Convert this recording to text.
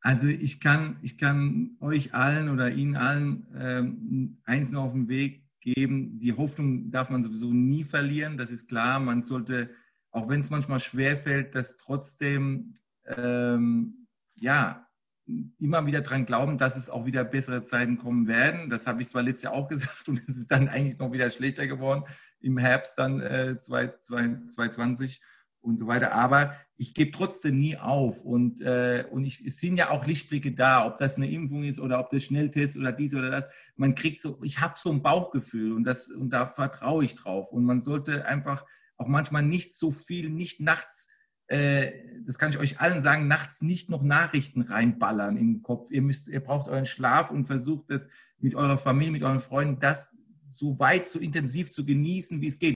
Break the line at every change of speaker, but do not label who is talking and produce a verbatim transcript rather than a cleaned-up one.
Also ich kann, ich kann euch allen oder Ihnen allen ähm, eins noch auf den Weg geben. Die Hoffnung darf man sowieso nie verlieren. Das ist klar. Man sollte, auch wenn es manchmal schwerfällt, das trotzdem ähm, ja, immer wieder dran glauben, dass es auch wieder bessere Zeiten kommen werden. Das habe ich zwar letztes Jahr auch gesagt und es ist dann eigentlich noch wieder schlechter geworden im Herbst dann äh, zwanzig zwanzig und so weiter. Aber ich gebe trotzdem nie auf. Und, äh, und ich, es sind ja auch Lichtblicke da, ob das eine Impfung ist oder ob das Schnelltest oder dies oder das. Man kriegt so, ich habe so ein Bauchgefühl und, das, und da vertraue ich drauf. Und man sollte einfach auch manchmal nicht so viel, nicht nachts, äh, das kann ich euch allen sagen, nachts nicht noch Nachrichten reinballern in den Kopf. Ihr, müsst, ihr braucht euren Schlaf und versucht das mit eurer Familie, mit euren Freunden, das so weit, so intensiv zu genießen, wie es geht.